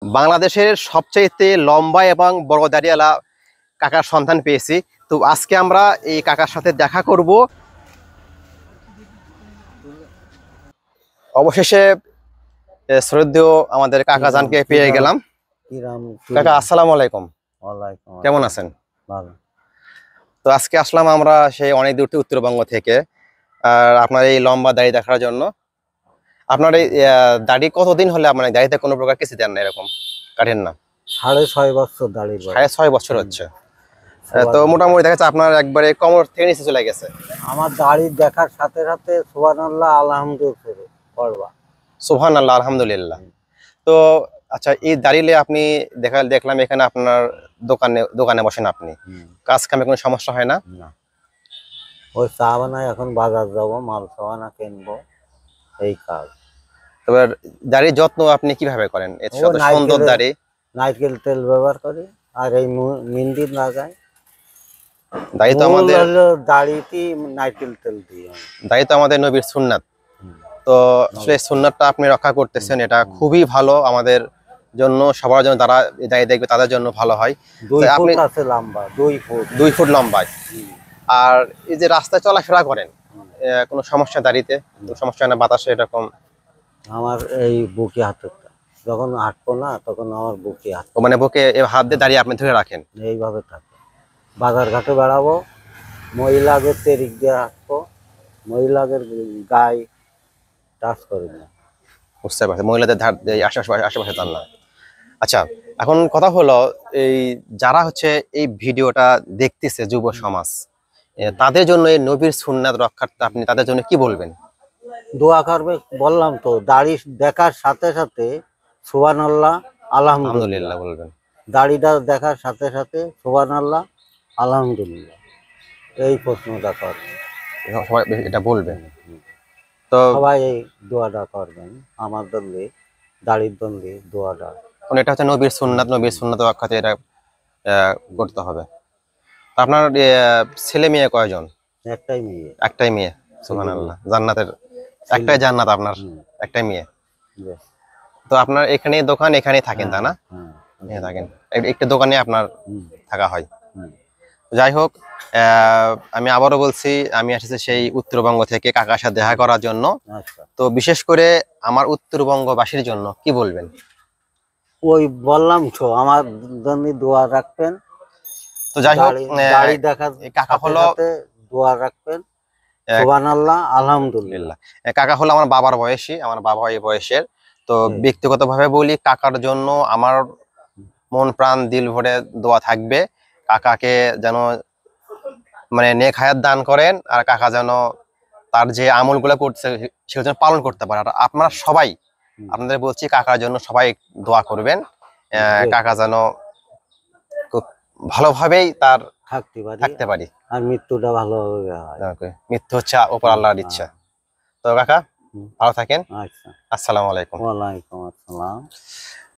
বাংলাদেশের সবচাইতে লম্বা এবং বড় দাড়িওয়ালা কাকার সন্ধান পেয়েছি। তো আজকে আমরা এই কাকার সাথে দেখা করব। অবশেষে শ্রদ্ধেয় আমাদের কাকা জানকে পেয়ে গেলাম। কাকা আসসালামু আলাইকুম। কেমন আছেন? ভালো। তো আজকে আসলাম আমরা সেই অনেক দূর থেকে, উত্তরবঙ্গ থেকে, আর আপনার এই লম্বা দাড়ি দেখার জন্য। আপনার এই দাড়ি কতদিন হলে আপনার দাড়িতে কোনো প্রকার কিছু দেন না, এরকম কাটেন না? 6.5 বছর দাড়ি। 6.5 বছর হচ্ছে। তো মোটামুটি দেখা যাচ্ছে আপনার একবারে কোমর থেকে নিচে চলে গেছে। আমার দাড়ি দেখার সাথে সাথে সুবহানাল্লাহ আলহামদুলিল্লাহ পড়বা। সুবহানাল্লাহ আলহামদুলিল্লাহ। তো আচ্ছা, এই দাঁড়িয়ে আপনি দেখলাম এখানে আপনার দোকানে বসেন আপনি, কাজ কামে কোনো সমস্যা হয় না? না, ওই চা বানাই, এখন বাজার যাবো, মাল সাবানা কিনবো, এই কাজ। তবে দাড়ির যত্ন আপনি কিভাবে করেন? এত সুন্দর দাড়ি। নারকেল তেল ব্যবহার করি আর এই মেহেন্দি লাগাই। দাড়ি তো আমাদের দাড়িতে নারকেল তেল দিই। দাড়ি তো আমাদের নবীর সুন্নাত। তো আসলে সুন্নাতটা আপনি রক্ষা করতেছেন, এটা খুবই ভালো আমাদের জন্য, সবার জন্য। যারা দাড়ি দেখবে তাদের জন্য ভালো হয়। 2 ফুট আছে লম্বা, 2 ফুট লম্বা। আর এই যে রাস্তায় চলাফেরা করেন, কোনো সমস্যা দাড়িতে? সমস্যা হয় না বাতাসে এরকম? আমার এই বুকে হাতটা, যখন হাঁটবো না তখন আমার বুকে হাত, মানে বুকে হাত দিয়ে দাঁড়িয়ে আপনি ধরে রাখেন? এইভাবে থাকে। বাজার ঘাটে বেড়াবো, মহিলাদের তেরিক দিয়ে হাঁটবো, মহিলাদের গায়ে টাচ করি না। বুঝতে পারছি, মহিলাদের আশেপাশে টান না। আচ্ছা, এখন কথা হলো, এই যারা হচ্ছে এই ভিডিওটা দেখতেছে, যুব সমাজ, তাদের জন্য এই নবীর সুন্নাত রক্ষার্থে আপনি তাদের জন্য কি বলবেন? দোয়া করবে, বললাম তো, দাড়ি দেখার সাথে সাথে সুবহানাল্লাহ আলহামদুলিল্লাহ বলবেন। দাড়িটা দেখার সাথে সাথে সুবহানাল্লাহ আলহামদুলিল্লাহ, এই প্রশ্নটা করবেন, সবাই এটা বলবেন। তো সবাই এই দোয়াটা করবেন আমার দলে, দাড়ির দলে দোয়াটা। এটা হচ্ছে নবীর সুন্নাত রক্ষাতে এটা করতে হবে। আপনার ছেলে মেয়ে কয়জন? একটাই মেয়ে। একটাই মেয়ে? সুবহানাল্লাহ, জান্নাতের একটাই জান্নাত আপনার, একটাই মেয়ে। তো আপনার এখানে দোকান, এখানেই থাকেন তা না? হ্যাঁ থাকেন, একটা দোকানে আপনার থাকা হয়। যাই হোক, আমি আবারও বলছি, আমি এসেছি সেই উত্তরবঙ্গ থেকে কাকার সাথে দেখা করার জন্য। তো বিশেষ করে আমার উত্তরবঙ্গবাসীর জন্য কি বলবেন? ওই বললাম তো, আমার জন্য দোয়া রাখবেন। তো যাই হোক, দাড়ি দেখা কাকা হলো, দোয়া রাখবেন, সুবহানাল্লাহ আলহামদুলিল্লাহ। কাকা হলো আমার বাবার বয়সী, আমার বাবা এই বয়সের। তো ব্যক্তিগতভাবে বলি, কাকার জন্য আমার মন প্রাণ দিল ভরে দোয়া থাকবে। কাকাকে যেন মানে নেক হায়াত দান করেন, আর কাকা যেন তার যে আমলগুলো করছে সেগুলো যেন পালন করতে পারে। আর আপনারা সবাই, আপনাদের বলছি, কাকার জন্য সবাই দোয়া করবেন, কাকা যেন খুব ভালোভাবেই তার থাকতে পারি, আর মৃত্যুটা ভালোভাবে হয়। মৃত্যু হচ্ছে উপর আল্লাহর ইচ্ছা। তো কাকা ভালো থাকেন। আচ্ছা, আসসালামু আলাইকুম। ওয়ালাইকুম আসসালাম।